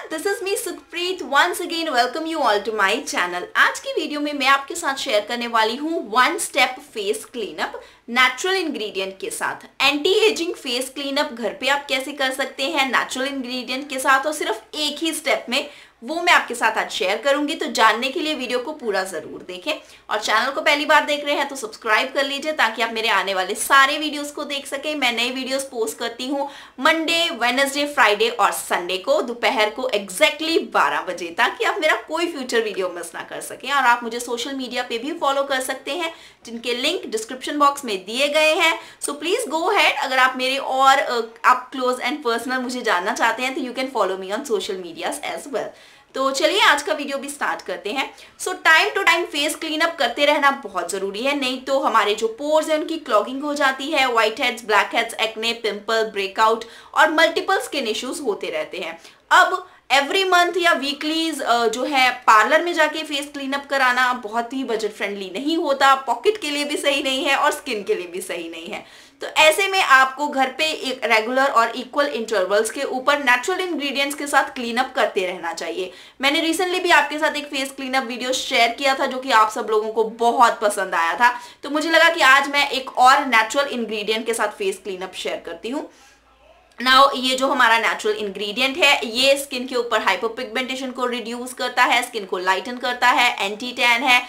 This is me Sukhpreet once again welcome you all to my channel. आज की video में मैं आपके साथ शेयर करने वाली हूँ one step face cleanup natural ingredient के साथ। एंटी एजिंग फेस क्लीनअप घर पे आप कैसे कर सकते हैं नेचुरल इंग्रेडिएंट के साथ और सिर्फ एक ही स्टेप में, वो मैं आपके साथ आज शेयर करूंगी। तो जानने के लिए वीडियो को पूरा जरूर देखें और चैनल को पहली बार देख रहे हैं तो सब्सक्राइब कर लीजिए ताकि आप मेरे आने वाले सारे वीडियोस को देख सकें। मैं नई वीडियोस पोस्ट करती हूँ मंडे, वेडनेसडे, फ्राइडे और संडे को दोपहर को एग्जैक्टली 12 बजे, ताकि आप मेरा कोई फ्यूचर वीडियो मिस ना कर सकें। और आप मुझे सोशल मीडिया पे भी फॉलो कर सकते हैं जिनके लिंक डिस्क्रिप्शन बॉक्स में दिए गए हैं। So please go ahead. अगर आप मेरे और आप क्लोज एंड पर्सनल मुझे जानना चाहते हैं तो you can follow me on social medias as well. तो चलिए आज का वीडियो भी स्टार्ट करते हैं। So time to time face cleanup करते रहना बहुत जरूरी है, नहीं तो हमारे जो पोर्स हैं उनकी क्लॉगिंग हो जाती है। White heads, black heads, acne, pimple, breakout और मल्टीपल स्किन इश्यूज होते रहते हैं। अब एवरी मंथ या वीकलीज जो है पार्लर में जाके फेस क्लीनअप कराना बहुत ही बजट फ्रेंडली नहीं होता, पॉकेट के लिए भी सही नहीं है और स्किन के लिए भी सही नहीं है। तो ऐसे में आपको घर पे एक रेगुलर और इक्वल इंटरवल्स के ऊपर नेचुरल इंग्रेडिएंट्स के साथ क्लीनअप करते रहना चाहिए। मैंने रिसेंटली भी आपके साथ एक फेस क्लीनअप वीडियो शेयर किया था जो कि आप सब लोगों को बहुत पसंद आया था, तो मुझे लगा कि आज मैं एक और नेचुरल इंग्रेडिएंट के साथ फेस क्लीनअप शेयर करती हूँ। नाउ ये जो हमारा नेचुरल इंग्रेडिएंट है ये स्किन के ऊपर हाइपरपिगमेंटेशन को रिड्यूस करता है, स्किन को लाइटन करता है, एंटी टैन है,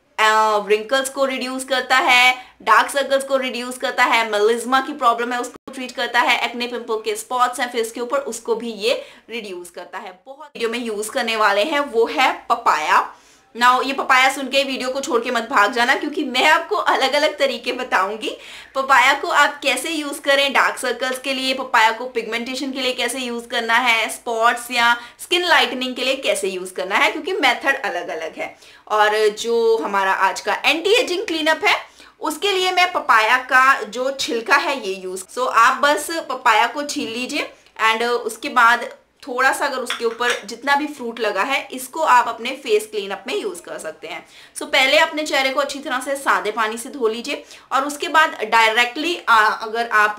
रिंकल्स को रिड्यूस करता है, डार्क सर्कल्स को रिड्यूस करता है, मेलिज्मा की प्रॉब्लम है उसको ट्रीट करता है, एक्ने पिंपल के स्पॉट्स हैं फेस के ऊपर उसको भी ये रिड्यूस करता है। बहुत वीडियो में यूज करने वाले हैं वो है पपाया। नाउ ये पपाया सुन के वीडियो को छोड़ के मत भाग जाना क्योंकि मैं आपको अलग अलग तरीके बताऊंगी पपाया को आप कैसे यूज करें डार्क सर्कल्स के लिए, पपाया को पिगमेंटेशन के लिए कैसे यूज करना है, स्पॉट्स या स्किन लाइटनिंग के लिए कैसे यूज करना है, क्योंकि मेथड अलग अलग है। और जो हमारा आज का एंटी एजिंग क्लीनअप है उसके लिए मैं पपाया का जो छिलका है ये यूज, सो आप बस पपाया को छील लीजिए एंड उसके बाद थोड़ा सा अगर उसके ऊपर जितना भी फ्रूट लगा है इसको आप अपने फेस क्लीनअप में यूज कर सकते हैं। सो पहले अपने चेहरे को अच्छी तरह से सादे पानी से धो लीजिए और उसके बाद डायरेक्टली अगर आप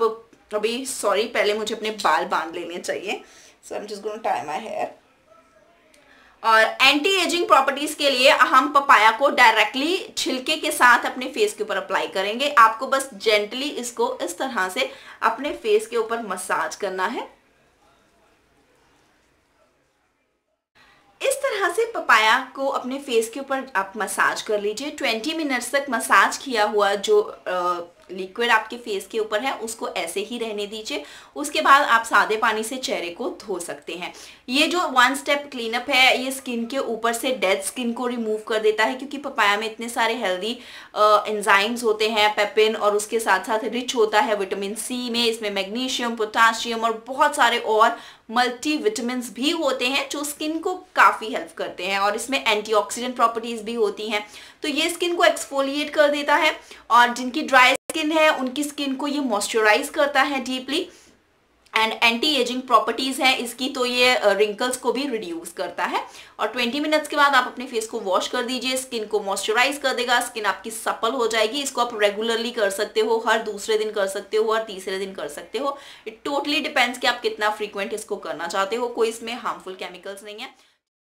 पहले मुझे अपने बाल बांध लेने चाहिए। So I am just going to tie my hair. और एंटी एजिंग प्रॉपर्टीज के लिए हम पपाया को डायरेक्टली छिलके के साथ अपने फेस के ऊपर अप्लाई करेंगे। आपको बस जेंटली इसको इस तरह से अपने फेस के ऊपर मसाज करना है। इस तरह से पपाया को अपने फेस के ऊपर आप मसाज कर लीजिए। 20 मिनट्स तक मसाज किया हुआ जो लिक्विड आपके फेस के ऊपर है उसको ऐसे ही रहने दीजिए। उसके बाद आप सादे पानी से चेहरे को धो सकते हैं। ये जो वन स्टेप क्लीनअप है ये स्किन के ऊपर से डेड स्किन को रिमूव कर देता है, क्योंकि पपाया में इतने सारे हेल्दी एंजाइम्स होते हैं, पेपिन, और उसके साथ साथ रिच होता है विटामिन सी में। इसमें मैग्नीशियम, पोटासियम और बहुत सारे और मल्टी विटामिन्स भी होते हैं जो स्किन को काफ़ी हेल्प करते हैं। और इसमें एंटीऑक्सीडेंट प्रॉपर्टीज भी होती हैं, तो ये स्किन को एक्सफोलिएट कर देता है और जिनकी ड्राई स्किन है उनकी स्किन को ये मॉइस्चराइज करता है deeply. And anti ageing properties है इसकी, तो ये रिंकल्स को भी रिड्यूस करता है। और 20 मिनट्स के बाद आप अपने फेस को वॉश कर दीजिए, स्किन को मॉइस्चराइज कर देगा, स्किन आपकी सपल हो जाएगी। इसको आप रेगुलरली कर सकते हो, हर दूसरे दिन कर सकते हो, हर तीसरे दिन कर सकते हो। इट टोटली डिपेंड्स कि आप कितना फ्रीक्वेंट इसको करना चाहते हो। कोई इसमें हार्मफुल केमिकल्स नहीं है।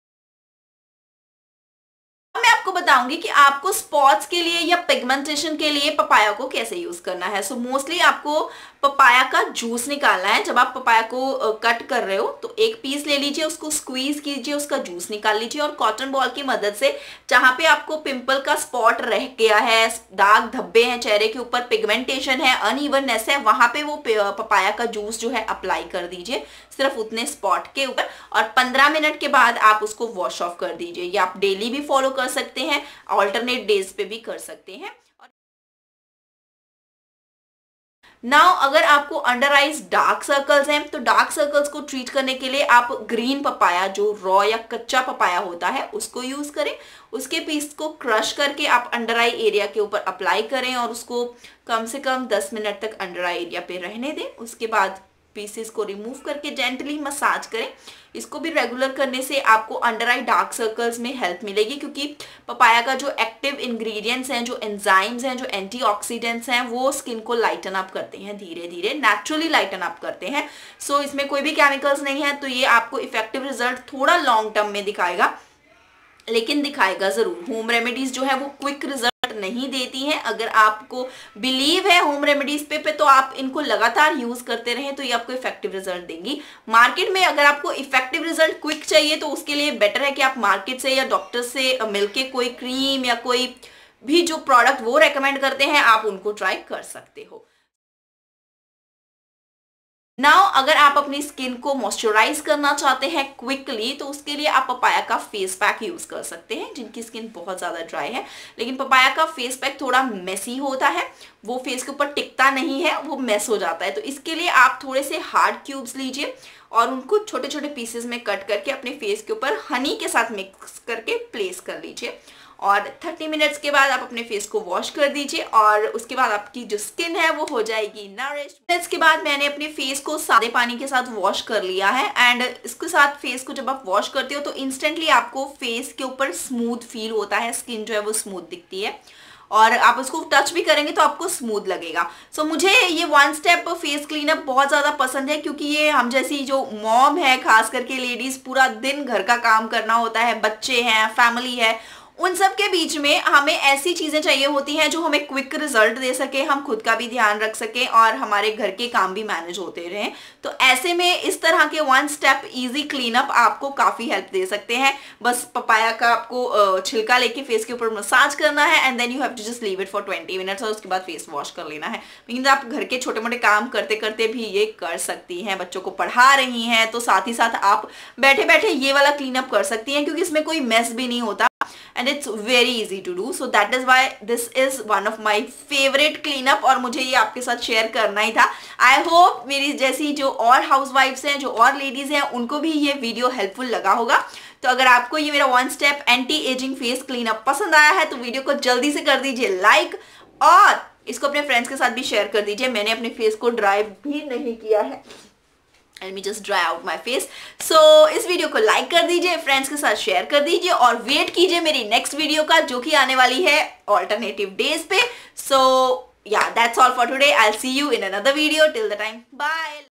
मैं आपको बताऊंगी कि आपको स्पॉट्स के लिए या पिगमेंटेशन के लिए पपाया को कैसे यूज करना है। सो मोस्टली आपको पपाया का जूस निकालना है। जब आप पपाया को कट कर रहे हो तो एक पीस ले लीजिए, उसको स्क्वीज कीजिए, उसका जूस निकाल लीजिए और कॉटन बॉल की मदद से जहाँ पे आपको पिंपल का स्पॉट रह गया है, दाग धब्बे हैं चेहरे के ऊपर, पिगमेंटेशन है, अनइवननेस है, वहां पे वो पपाया का जूस जो है अप्लाई कर दीजिए सिर्फ उतने स्पॉट के ऊपर। और 15 मिनट के बाद आप उसको वॉश ऑफ कर दीजिए। ये आप डेली भी फॉलो कर सकते हैं, ऑल्टरनेट डेज पे भी कर सकते हैं। नाउ अगर आपको अंडर आइज डार्क सर्कल्स हैं तो डार्क सर्कल्स को ट्रीट करने के लिए आप ग्रीन पपाया, जो रॉ या कच्चा पपाया होता है, उसको यूज करें। उसके पीस को क्रश करके आप अंडर आई एरिया के ऊपर अप्लाई करें और उसको कम से कम 10 मिनट तक अंडर आई एरिया पे रहने दें। उसके बाद पीसेस को रिमूव करके जेंटली मसाज करें। इसको भी रेगुलर करने से आपको अंडर आई डार्क सर्कल्स में हेल्प मिलेगी, क्योंकि पपाया का जो एक्टिव इंग्रेडिएंट्स हैं, जो एंजाइम्स हैं, जो एंटीऑक्सीडेंट्स हैं, वो स्किन को लाइटन अप करते हैं, धीरे धीरे नेचुरली लाइटन अप करते हैं। सो इसमें कोई भी केमिकल्स नहीं है, तो ये आपको इफेक्टिव रिजल्ट थोड़ा लॉन्ग टर्म में दिखाएगा, लेकिन दिखाएगा जरूर। होम रेमेडीज जो है वो क्विक रिजल्ट नहीं देती हैं। अगर आपको बिलीव है होम रेमेडीज पे तो आप इनको लगातार यूज करते रहें, तो ये आपको इफेक्टिव रिजल्ट देंगी। मार्केट में अगर आपको इफेक्टिव रिजल्ट क्विक चाहिए तो उसके लिए बेटर है कि आप मार्केट से या डॉक्टर से मिलके कोई क्रीम या कोई भी जो प्रोडक्ट वो रेकमेंड करते हैं आप उनको ट्राई कर सकते हो। नाउ अगर आप अपनी स्किन को मॉइस्चराइज करना चाहते हैं क्विकली, तो उसके लिए आप पपाया का फेस पैक यूज कर सकते हैं, जिनकी स्किन बहुत ज्यादा ड्राई है। लेकिन पपाया का फेस पैक थोड़ा मेसी होता है, वो फेस के ऊपर टिकता नहीं है, वो मेस हो जाता है। तो इसके लिए आप थोड़े से हार्ड क्यूब्स लीजिए और उनको छोटे छोटे पीसेस में कट करके अपने फेस के ऊपर हनी के साथ मिक्स करके प्लेस कर लीजिए, और 30 मिनट्स के बाद आप अपने फेस को वॉश कर दीजिए, और उसके बाद आपकी जो स्किन है वो हो जाएगी नरिश्ड। मिनट्स के बाद मैंने अपने फेस को सादे पानी के साथ वॉश कर लिया है, एंड इसके साथ फेस को जब आप वॉश करते हो तो इंस्टेंटली आपको फेस के ऊपर स्मूथ फील होता है, स्किन जो है वो स्मूथ दिखती है, और आप उसको टच भी करेंगे तो आपको स्मूथ लगेगा। सो मुझे ये वन स्टेप फेस क्लीनअप बहुत ज़्यादा पसंद है, क्योंकि ये हम जैसी जो मॉम है, खास करके लेडीज़, पूरा दिन घर का काम करना होता है, बच्चे हैं, फैमिली है, उन सब के बीच में हमें ऐसी चीजें चाहिए होती हैं जो हमें क्विक रिजल्ट दे सके, हम खुद का भी ध्यान रख सके और हमारे घर के काम भी मैनेज होते रहें। तो ऐसे में इस तरह के वन स्टेप इजी क्लीनअप आपको काफी हेल्प दे सकते हैं। बस पपाया का आपको छिलका लेके फेस के ऊपर मसाज करना है, and then you have to just leave it for 20 minutes, और उसके बाद फेस वॉश कर लेना है। मीन्स आप घर के छोटे मोटे काम करते करते भी ये कर सकती हैं। बच्चों को पढ़ा रही हैं तो साथ ही साथ आप बैठे बैठे ये वाला क्लीनअप कर सकती हैं, क्योंकि इसमें कोई मेस भी नहीं होता, and it's very easy to do. So that is why this is one of my favorite cleanup, और मुझे ये आपके साथ शेयर करना ही था। I hope मेरी जैसी जो और हाउसवाइफ्स हैं, जो और लेडीज हैं, उनको भी ये वीडियो हेल्पफुल लगा होगा। तो अगर आपको ये मेरा one step anti ageing face cleanup पसंद आया है तो वीडियो को जल्दी से कर दीजिए लाइक, और इसको अपने फ्रेंड्स के साथ भी शेयर कर दीजिए। मैंने अपने फेस को ड्राई भी नहीं किया है, Let me just dry out my face. So इस वीडियो को लाइक कर दीजिए, फ्रेंड्स के साथ शेयर कर दीजिए, और वेट कीजिए मेरी नेक्स्ट वीडियो का, जो कि आने वाली है ऑल्टरनेटिव डेज पे। So yeah, that's all for today. I'll see you in another video. Till the time, bye.